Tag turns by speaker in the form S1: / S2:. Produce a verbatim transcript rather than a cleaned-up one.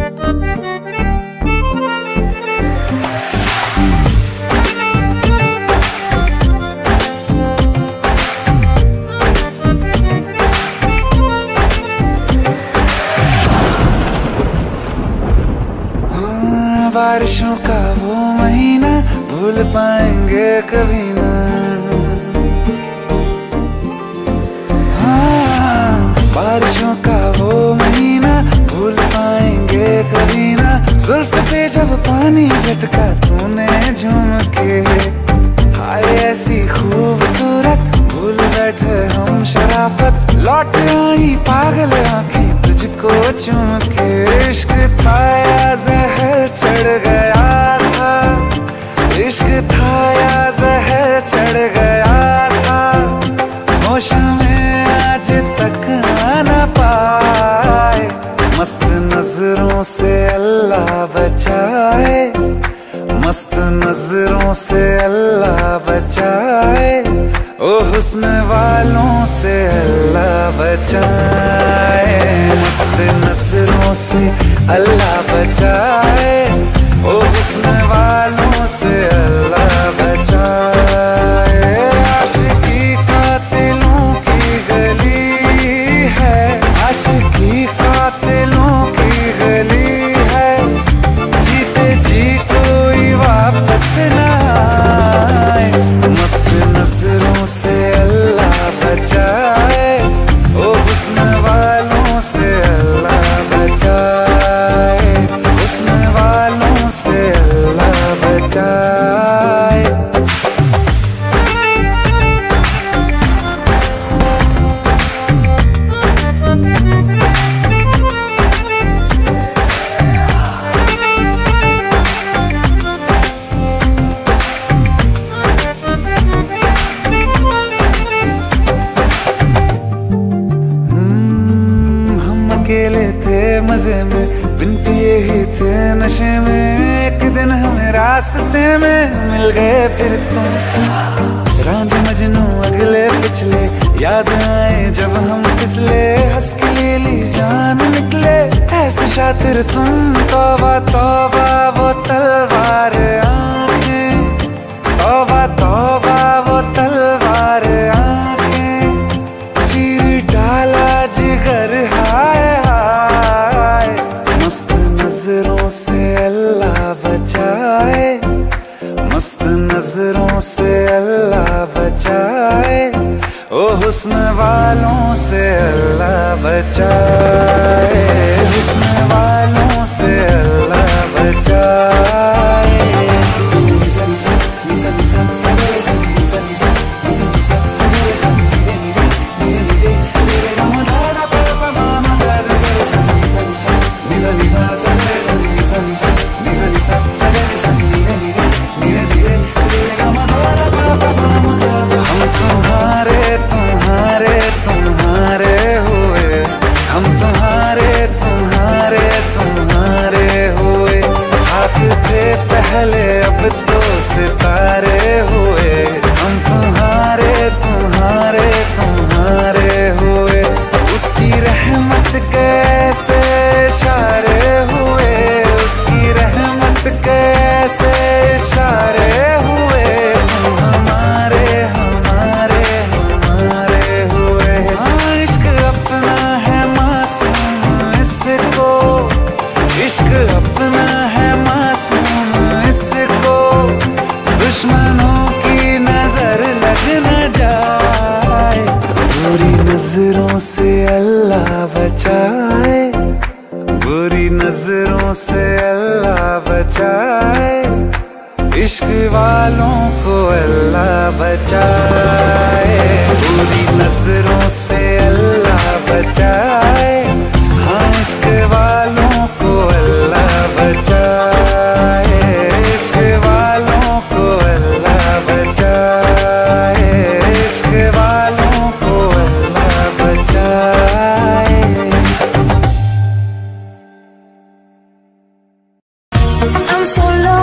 S1: बारिशों का वो महीना भूल पाएंगे कभी ना। हाँ, बारिशों का वो महीना भूल पाएंगे कभी ना। जुल्फ से जब पानी झटका तूने झूम के, हाय ऐसी खूबसूरत भूल बैठे हम शराफत। लौट आई पागल आंखें तुझको चूम के। इश्क था या जहर चढ़ गया था, इश्क था या जहर चढ़ गया था। होश में आज तक आना पाए, मस्त नजरों से अल्लाह बचाए, मस्त नजरों से अल्लाह बचाए। ओ हुस्न वालों से अल्लाह बचाए, मस्त नजरों से अल्लाह बचाए। ओ हुस्न वालों से अल्लाह बचाए। आशिकी कातिलों की गली है, आशिकी कातिलों की गली है। जीते जी कोई वापस ना आए, मस्त नजरों से अल्लाह बचाए। ओ हुस्न वालों से अल्लाह बचाए, हुस्न वालों से अल्लाह बचाए। अकेले थे मजे में, बिन पिए ही थे नशे में। एक दिन हमें रास्ते में मिल गए फिर तुम, रांझ मजनू अगले पिछले याद आए जब हम फिसले। हंस के लिए ली जान निकले ऐसे शातिर तुम। तौबा तौबा वो तलवार आंखें, तौबा तौबा वो तलवार आंखें। चीर डाला जिगर हाय हाय, मस्त नजरों से अल्लाह बचाए, मस्त नजरों से अल्लाह बचाए। ओ हुस्न वालों से अल्लाह बचाए, हुस्न वालों से अल्लाह बचाए। निसा निसा निसा निसा निसा निसा निसा निसा निसा निसा निसा निरे निरे निरे निरे निरे गम दादा पापा मामा दादा निसा निसा निसा निसा निसा निसा निसा निसा निसा निसा निरे निरे निरे निरे निरे गम दादा पापा मामा दादा। हम तुम्हारे तुम्हारे तुम्हारे हुए, हम तुम्हारे तुम्हारे तुम्हारे हुए। खाक थे पहले अब तो सितारे हुए, हम तुम्हारे तुम्हारे तुम्हारे हुए। उसकी रहमत कैसे इशारे हुए, उसकी रहमत कैसे इशारे हुए। तुम हमारे हमारे हमारे हुए। हाँ, इश्क अपना है मासूम इसको, इश्क अपना है मासूम इसको। दुश्मनों की नजर लग न जाए, बुरी नजरों से अल्लाह बचाए, बुरी नजरों से अल्लाह बचाए। इश्क वालों को अल्लाह बचाए, बुरी नजरों से अल्लाह बचाए। हाँ, इश्क वालों को अल्लाह बचाए, इश्क वालों को अल्लाह बचाए, इश्क वालों को अल्लाह बचाए।
S2: I'm so low.